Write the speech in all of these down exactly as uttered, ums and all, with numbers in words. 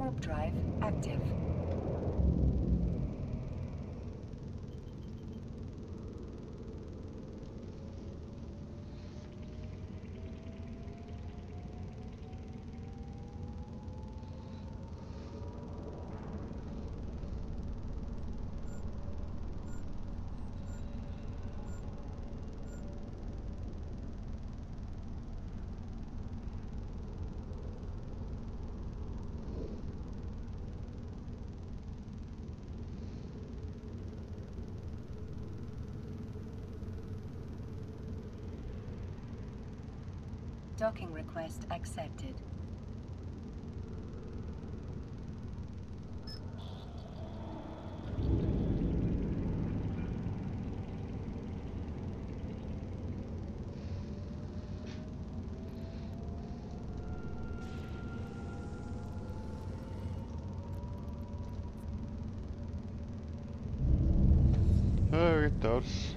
Warp drive active. Docking request accepted. Evo ga Tors.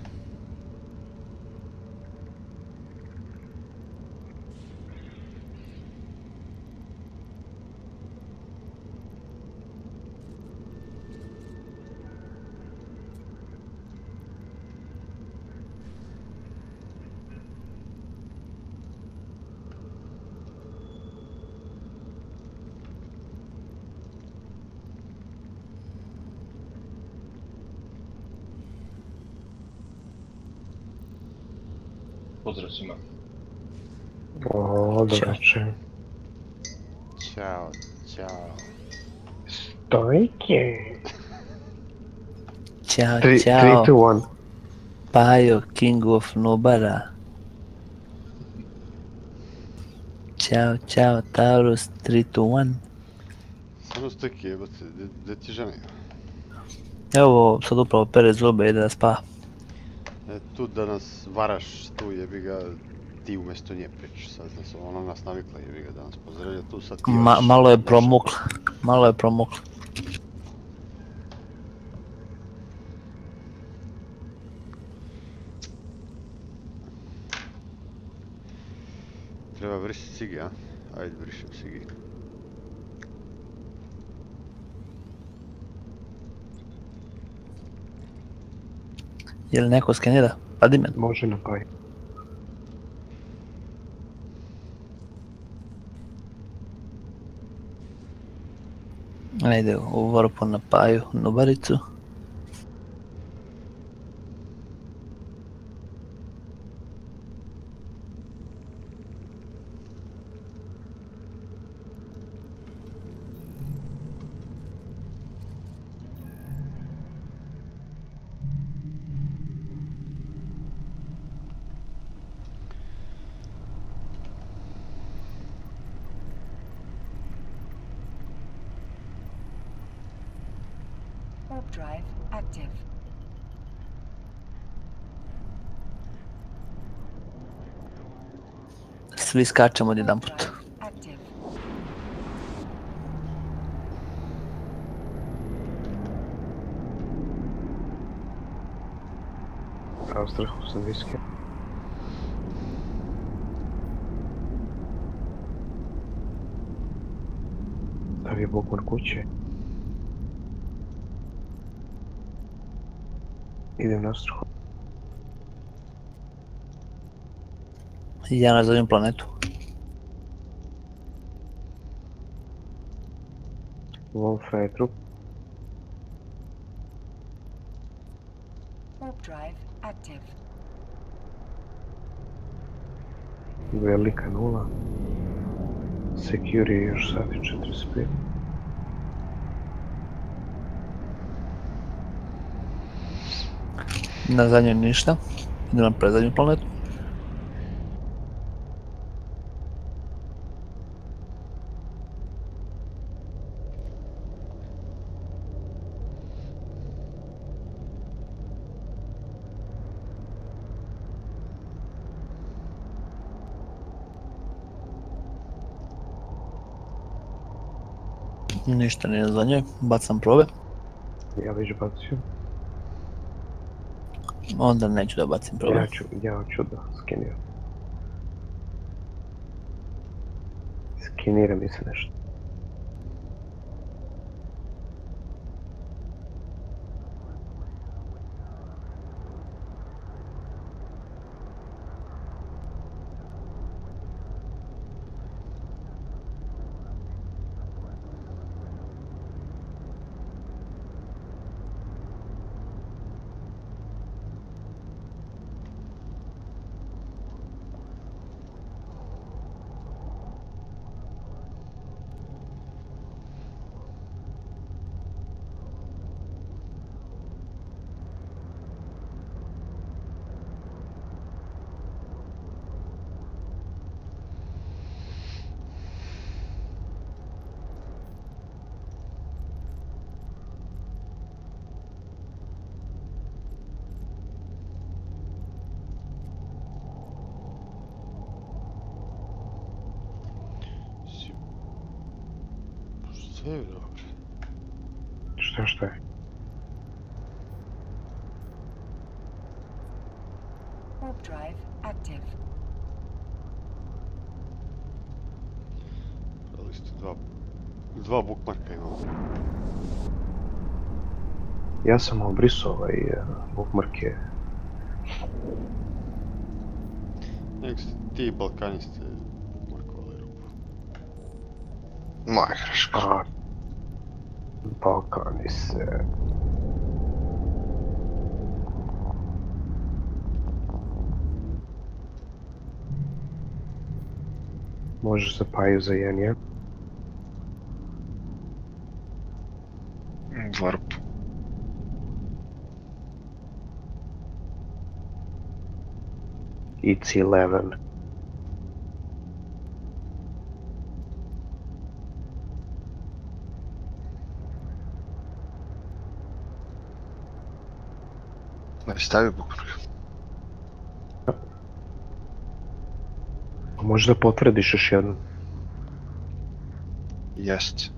Pozdrav svima. O, dobro večer. Ćao, ćao. Stojke. Ćao, Three, ćao, three, two, one. Pajo, King of Nobara. Ćao, ćao, Taurus, tri two one. Samo Stojke jebate, gdje ti žena? Evo, sad upravo pere zube, ide da spava. E, tu da nas varaš, tu jebi ga, ti umjesto nje pričaš, sad nas, ona nas navikla jebi ga da nas pozdravlja, tu sad ti Ma, hoćeš malo je nešto. promukla, malo je promukla. Treba brisati Sigi, a? Ajde, brišem Sigi. Je li neko skenira? Padi men. Može na paj. Ajde, u Warpu na Paju, Nubaricu. Warp drive active. Svi skačemo od jedan Warp put. drive active. Astrahus na viske. Da je Bogman kuće. Idem na Astrahus. Ja na zadnjem planetu. Von Fredrup. Warp drive active. Velika nula. Security je još sati četrdeset pet. Na zadnjoj ništa. Idem na predzadnju planetu. Ništa nije na zadnjoj, bacam probe. Ja već bacio. Onda neću da bacim probe. Ja ću, ja ću da skeniram. Skenira mi se nešto. E, dobro. Šta šta je? Warp drive active. Ali isto dva, dva bookmarka imamo. Ja sam obrisao ovaj bookmarke. Nek ste ti Balkani ste bookmarkovali rupu. Moja greška. A, Balkani se... Može se paju za jedan, ja? Warp. I C eleven. Ne stavi bookmark. Možda potvrdiš još jednom. Jest.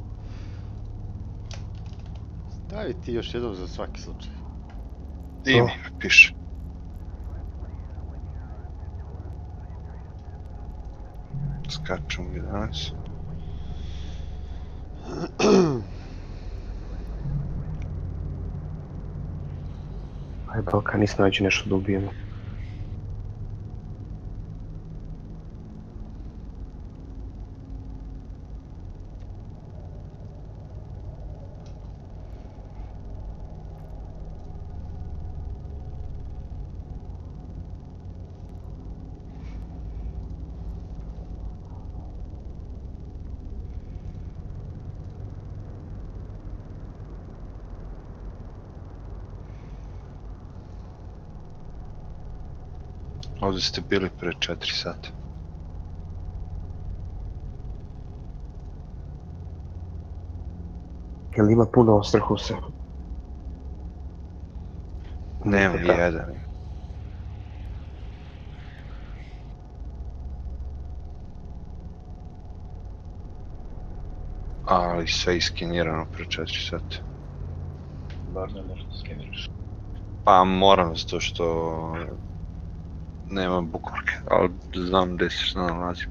Stavi ti još jednom za svaki slučaj. I mi me piše. Skačem u jedanaest. Aj, Balkani snađi nešto da ubijemo. Ovdje ste bili pre četiri sata. Jel ima puno Astrahusa? Nema ni jedan. Ali sve iskenirano pre četiri sata. Bar ne možeš da skeniraš. Pa moram zato što nema bookmarke, ali znam gdje se šta nalazi.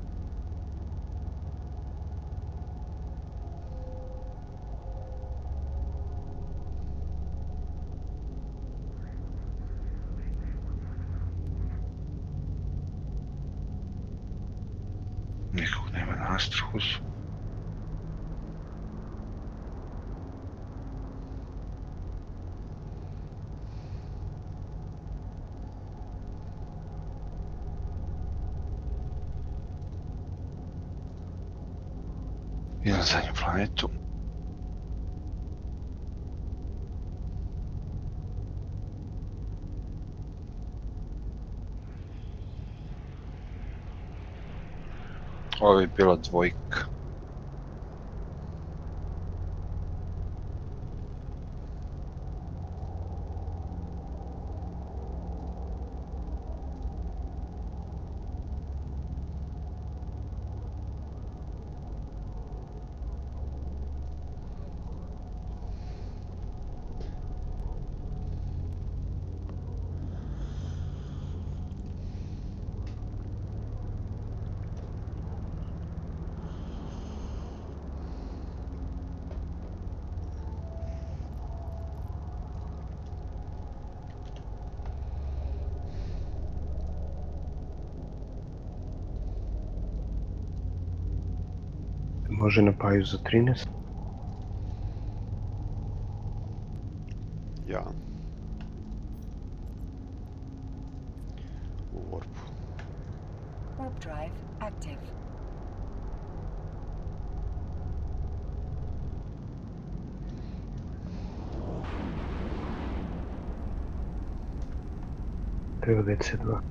Nikog nema na Astrahusu. I na zadnju planetu. Ovo je bila dvojka. Može na paju za trinaest? Ja. U warpu. Warp drive active. Treba V C dva.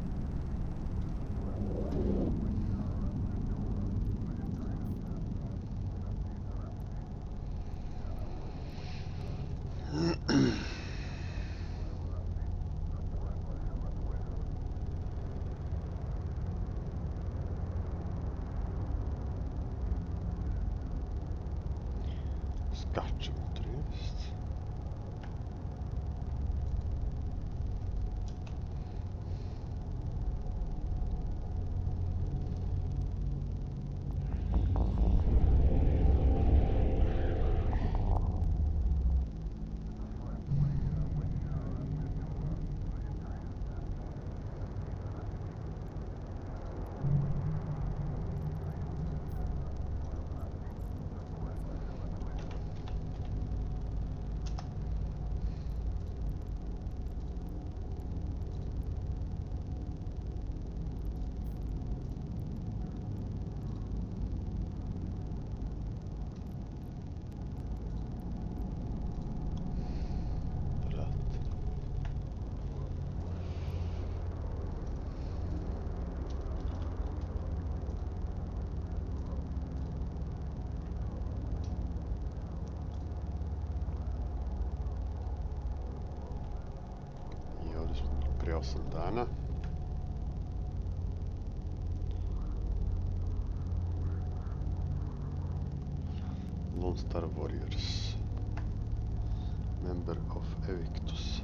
Skačemo trinaest. I ovdje smo bili prije osam dana. Lone Star Warriors. Member of Evictus.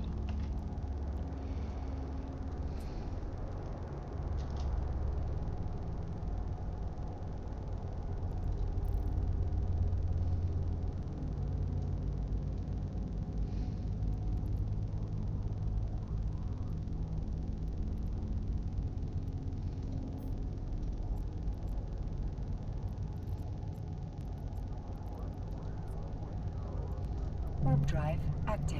Warp drive active.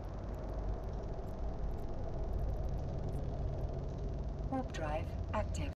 Warp drive active.